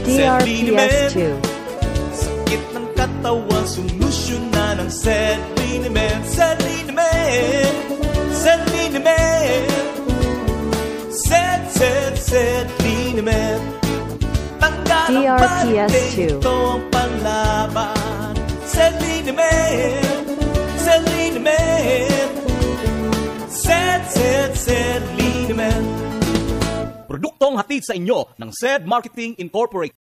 DRPS2. Sakit ng katawan, solusyon na ng Sedlinimed. Sedlinimed, Sedlinimed, Sedlinimed. DRPS2. Ito ang panlaban. Sedlinimed, Sedlinimed, Sedlinimed. Produktong hatid sa inyo ng Sed Marketing Incorporated.